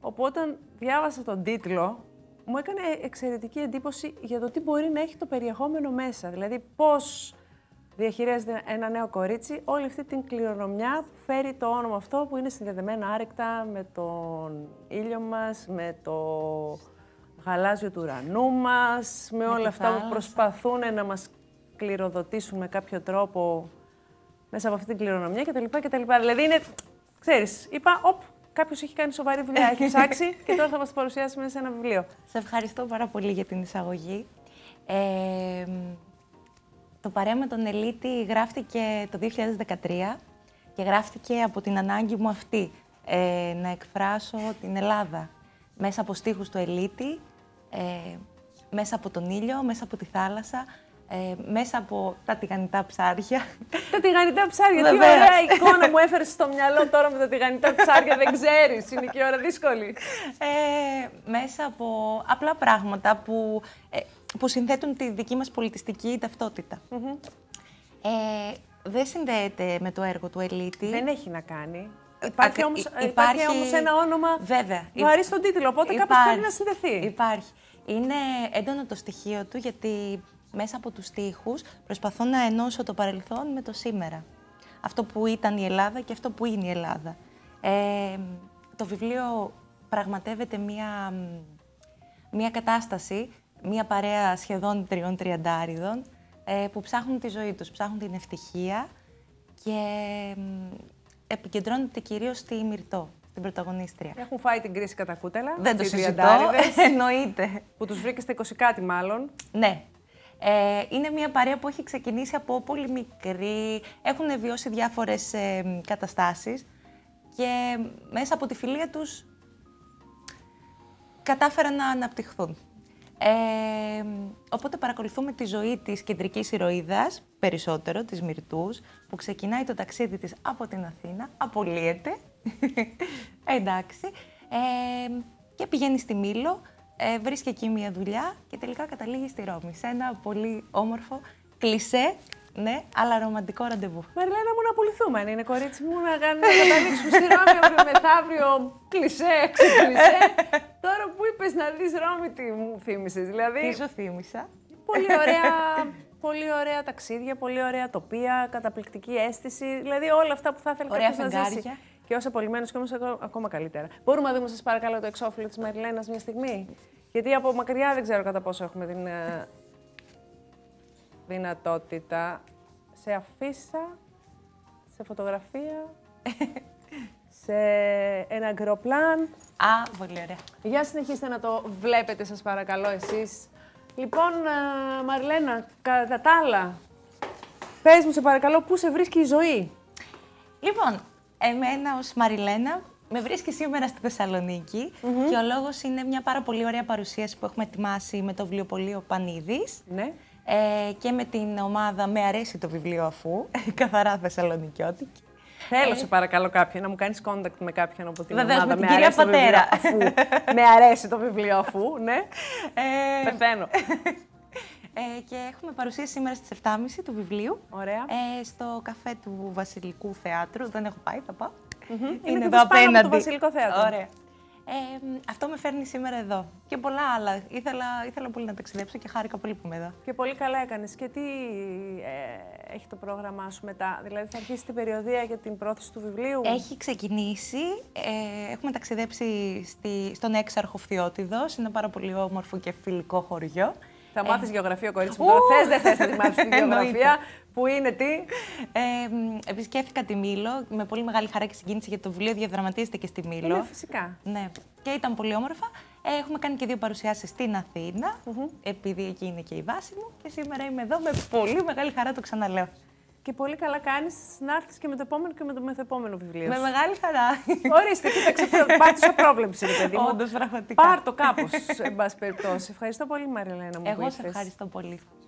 Οπότε, όταν διάβασα τον τίτλο, μου έκανε εξαιρετική εντύπωση για το τι μπορεί να έχει το περιεχόμενο μέσα. Δηλαδή, πώς διαχειρίζεται ένα νέο κορίτσι όλη αυτή την κληρονομιά που φέρει το όνομα αυτό, που είναι συνδεδεμένο άρρηκτα με τον ήλιο μας, με το γαλάζιο του ουρανού μας, με όλα αυτά που προσπαθούν να μας κληροδοτήσουν με κάποιο τρόπο μέσα από αυτή την κληρονομιά κτλ. Δηλαδή, είναι, ξέρεις, είπα, κάποιος έχει κάνει σοβαρή δουλειά, έχει ψάξει και τώρα θα μας το παρουσιάσει μέσα σε ένα βιβλίο. Σε ευχαριστώ πάρα πολύ για την εισαγωγή. Το Παρέα με τον Ελίτη γράφτηκε το 2013 και γράφτηκε από την ανάγκη μου αυτή, να εκφράσω την Ελλάδα μέσα από στίχους του Ελίτη, μέσα από τον ήλιο, μέσα από τη θάλασσα, μέσα από τα τηγανιτά ψάρια. Τα τηγανιτά ψάρια, τι ωραία εικόνα μου έφερες στο μυαλό τώρα με τα τηγανιτά ψάρια, δεν ξέρεις, είναι και η ώρα δύσκολη. Μέσα από απλά πράγματα που συνθέτουν τη δική μας πολιτιστική ταυτότητα. Δεν συνδέεται με το έργο του Ελίτη. Δεν έχει να κάνει. Υπάρχει όμως ένα όνομα βαρύ στον τίτλο, οπότε κάπως πρέπει να συνδεθεί. Υπάρχει. Είναι έντονο το στοιχείο του, γιατί μέσα από τους στίχους προσπαθώ να ενώσω το παρελθόν με το σήμερα. Αυτό που ήταν η Ελλάδα και αυτό που είναι η Ελλάδα. Το βιβλίο πραγματεύεται μία κατάσταση, μία παρέα σχεδόν 3 τριαντάριδων που ψάχνουν τη ζωή τους, ψάχνουν την ευτυχία και επικεντρώνεται κυρίως στη Μυρτώ, την πρωταγωνίστρια. Έχουν φάει την κρίση κατά κούτελα. Δεν το συζητώ, εννοείται. Που τους βρήκε στα 20 κάτι μάλλον. Ναι. Είναι μια παρέα που έχει ξεκινήσει από πολύ μικρή, έχουν βιώσει διάφορες καταστάσεις και μέσα από τη φιλία τους κατάφεραν να αναπτυχθούν. Οπότε παρακολουθούμε τη ζωή της κεντρικής ηρωίδας, περισσότερο, της Μυρτούς, που ξεκινάει το ταξίδι της από την Αθήνα, απολύεται, εντάξει, και πηγαίνει στη Μήλο, βρίσκει εκεί μια δουλειά και τελικά καταλήγει στη Ρώμη, σε ένα πολύ όμορφο, κλισέ, ναι, αλλά ρομαντικό ραντεβού. Μαριλένα μου, να πουληθούμε, αν είναι κορίτσι μου, να καταλήξουμε στη Ρώμη αύριο μεθαύριο, κλισέ, ξεκλισέ. Τώρα που είπες να δεις Ρώμη, τι μου θύμισες, δηλαδή. Τι σου θύμισα. Πολύ ωραία ταξίδια, πολύ ωραία τοπία, καταπληκτική αίσθηση, δηλαδή όλα αυτά που θα ήθελε κάποιος να ζήσει. Και όσο απολυμμένος και όμως ακόμα καλύτερα. Μπορούμε να δούμε, σας παρακαλώ, το εξώφυλλο της Μαριλένας μια στιγμή. Γιατί από μακριά δεν ξέρω κατά πόσο έχουμε την δυνατότητα. Σε αφίσα, σε φωτογραφία, σε ένα αγκροπλάν. Πολύ ωραία. Για συνεχίστε να το βλέπετε, σας παρακαλώ, εσείς. Λοιπόν, Μαριλένα, κατά τα άλλα, πες μου, σε παρακαλώ, πού σε βρίσκει η ζωή. Λοιπόν, εμένα ως Μαριλένα με βρίσκει σήμερα στη Θεσσαλονίκη και ο λόγος είναι μια πάρα πολύ ωραία παρουσίαση που έχουμε ετοιμάσει με το βιβλιοπωλείο Πανίδης. Ναι. Και με την ομάδα «Με αρέσει το βιβλίο αφού», καθαρά θεσσαλονικιώτικη. Θέλω, σε παρακαλώ, κάποιον να μου κάνεις contact με κάποιον από την ομάδα με την κυρία Πατέρα. Αφού με αρέσει το βιβλίο αφού, ναι. Πεθαίνω. Και έχουμε παρουσίαση σήμερα στις 7.30 του βιβλίου. Ωραία. Στο καφέ του Βασιλικού Θεάτρου. Δεν έχω πάει, θα πάω. Είναι εδώ απέναντι. Από το Βασιλικό Θέατρο. Ωραία. Αυτό με φέρνει σήμερα εδώ. Και πολλά άλλα. Ήθελα πολύ να ταξιδέψω και χάρηκα πολύ που είμαι εδώ. Και πολύ καλά έκανες. Και τι έχει το πρόγραμμά σου μετά, δηλαδή θα αρχίσει την περιοδεία για την πρόθεση του βιβλίου? Έχει ξεκινήσει. Έχουμε ταξιδέψει στον Έξαρχο Φθιώτιδος. Είναι πάρα πολύ όμορφο και φιλικό χωριό. Θα μάθεις γεωγραφία, κορίτσι μου. Τώρα θες, δεν θες να τη μάθεις τη γεωγραφία. Που είναι τι? Επισκέφθηκα τη Μήλο με πολύ μεγάλη χαρά και συγκίνηση, γιατί το βιβλίο διαδραματίζεται και στη Μήλο. Ναι, φυσικά. Ναι. Και ήταν πολύ όμορφα. Έχουμε κάνει και 2 παρουσιάσεις στην Αθήνα, επειδή εκεί είναι και η βάση μου. Και σήμερα είμαι εδώ με πολύ μεγάλη χαρά, το ξαναλέω. Και πολύ καλά κάνεις να έρθεις και με το επόμενο και με το μεθεπόμενο βιβλίο. Με μεγάλη χαρά. Ορίστε, κοίταξε, πάρ' το σε πρόβλεψη, ρε παιδί μου. Όντως, πραγματικά. Πάρ' το κάπως, εν πάση περιπτώσει. Ευχαριστώ πολύ, Μαριλένα μου. Εγώ σε ευχαριστώ πολύ.